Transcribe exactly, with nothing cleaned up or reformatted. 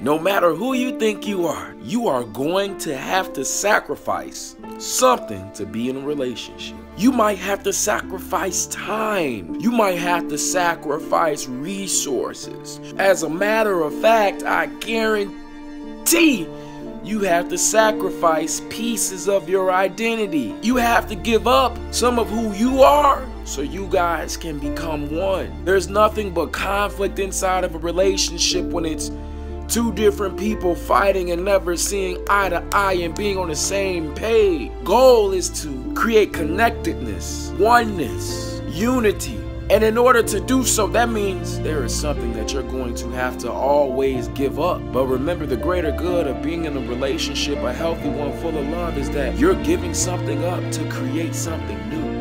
No matter who you think you are, you are going to have to sacrifice something to be in a relationship. You might have to sacrifice time. You might have to sacrifice resources. As a matter of fact, I guarantee you have to sacrifice pieces of your identity. You have to give up some of who you are so you guys can become one. There's nothing but conflict inside of a relationship when it's two different people fighting and never seeing eye to eye and being on the same page. Goal is to create connectedness, oneness, unity. And in order to do so, that means there is something that you're going to have to always give up. But remember, the greater good of being in a relationship, a healthy one full of love, is that you're giving something up to create something new.